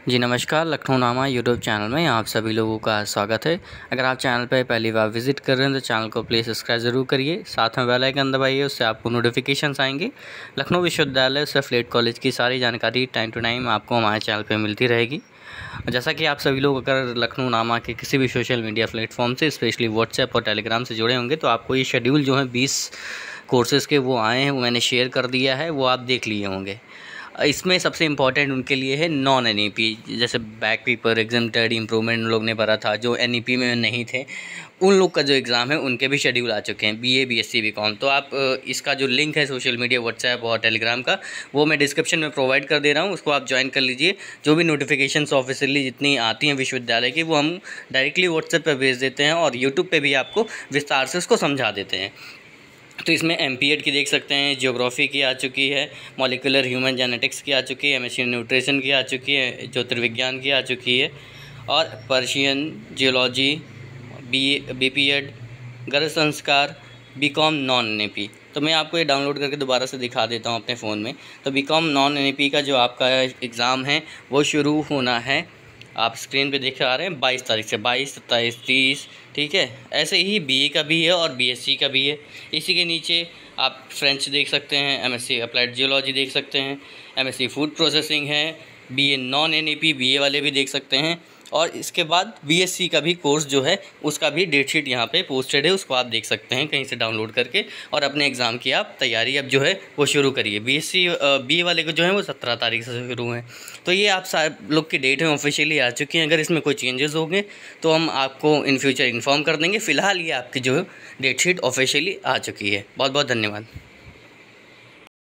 जी नमस्कार, लखनऊ नामा YouTube channel में आप सभी लोगों का स्वागत है। अगर आप चैनल पर पहली बार विजिट कर रहे हैं तो चैनल को प्लीज़ सब्सक्राइब ज़रूर करिए, साथ में बेल आइकन दबाइए, उससे आपको नोटिफिकेशंस आएंगे। लखनऊ विश्वविद्यालय सफलेट कॉलेज की सारी जानकारी टाइम टू टाइम आपको हमारे चैनल पर मिलती रहेगी। जैसा कि आप सभी लोग अगर लखनऊ नामा के किसी भी सोशल मीडिया प्लेटफॉर्म से स्पेशली व्हाट्सएप और टेलीग्राम से जुड़े होंगे तो आपको ये शेड्यूल जो है 20 कोर्सेज़ के वो आए हैं, वो मैंने शेयर कर दिया है, वो आप देख लिए होंगे। इसमें सबसे इम्पॉर्टेंट उनके लिए है नॉन एनईपी, जैसे बैक पेपर एग्जाम्प्टेड इम्प्रूवमेंट लोग ने भरा था, जो एनईपी में नहीं थे, उन लोग का जो एग्ज़ाम है उनके भी शेड्यूल आ चुके हैं, बीए बीएससी बीकॉम। तो आप इसका जो लिंक है सोशल मीडिया व्हाट्सएप और टेलीग्राम का, वो मैं डिस्क्रिप्शन में प्रोवाइड कर दे रहा हूँ, उसको आप ज्वाइन कर लीजिए। जो भी नोटिफिकेशंस ऑफिशियली जितनी आती हैं विश्वविद्यालय की, वो हम डायरेक्टली व्हाट्सएप पर भेज देते हैं और यूट्यूब पर भी आपको विस्तार से उसको समझा देते हैं। तो इसमें एमपीएड की देख सकते हैं, जियोग्राफी की आ चुकी है, मॉलिक्यूलर ह्यूमन जेनेटिक्स की आ चुकी है, एमएससी न्यूट्रिशन की आ चुकी है, ज्योतिर्विज्ञान की आ चुकी है, और पर्शियन जियोलॉजी, बीपीएड, गैर संस्कार, बीकॉम नॉन एनईपी। तो मैं आपको ये डाउनलोड करके दोबारा से दिखा देता हूँ अपने फ़ोन में। तो बीकॉम नॉन एनईपी का जो आपका एग्ज़ाम है वो शुरू होना है, आप स्क्रीन पे देख आ रहे हैं, 22 तारीख से, 22, 27, 30, ठीक है। ऐसे ही बीए का भी है और बीएससी का भी है। इसी के नीचे आप फ्रेंच देख सकते हैं, एमएससी अप्लाइड जियोलॉजी देख सकते हैं, एमएससी फूड प्रोसेसिंग है, बीए नॉन एनईपी बीए वाले भी देख सकते हैं, और इसके बाद बीएससी का भी कोर्स जो है उसका भी डेट शीट यहाँ पे पोस्टेड है, उसको आप देख सकते हैं कहीं से डाउनलोड करके, और अपने एग्ज़ाम की आप तैयारी अब जो है वो शुरू करिए। बीएससी बीए वाले को जो है वो 17 तारीख से शुरू हैं। तो ये आप सब लोग की डेट है ऑफिशियली आ चुकी हैं। अगर इसमें कोई चेंजेस होंगे तो हम आपको इन फ्यूचर इन्फॉर्म कर देंगे। फ़िलहाल ये आपकी जो डेट शीट ऑफिशियली आ चुकी है। बहुत बहुत धन्यवाद।